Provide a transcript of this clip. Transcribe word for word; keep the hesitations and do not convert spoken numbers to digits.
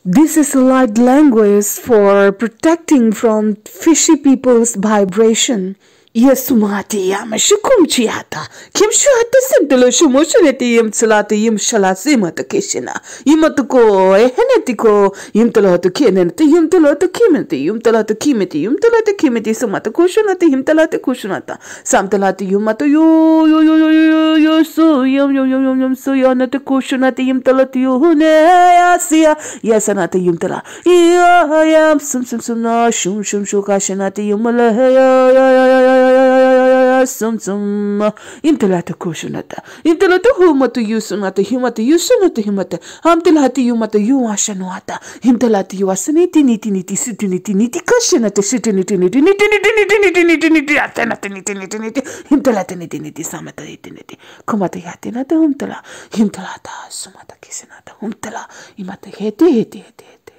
This is a light language for protecting from fishy people's vibration. Yesumati yama shikumchi hata. Kim shu hata simtelo shumoshaneti yim tsalati yim shalasima ta kishina. Yimatuko ehenetiko yim talato kinenti yim talato kimenti yim talato kimiti yim talato kimiti sumata kushunati yim talato kushunata. Sam talati yumato yo yo yo yo yo yo so yum yum yum yum yum so yanata kushunati yim talato yuhune asia. Yasanata yim tala. Ya yam sum sum sum na shum shum shukashanati yumala ya ya ya ya Sum sum imtalata kushunata imtalata humata yusunata himata yusunata himata amtalati yumata yuashanuata imtalati yuasaniti niti niti siti niti niti kashanata siti niti niti niti niti niti niti niti niti atanata niti niti niti imtalata niti niti samata niti niti kumata yatinata humtala imtalata sumata kisinata humtala imata heti heti heti heti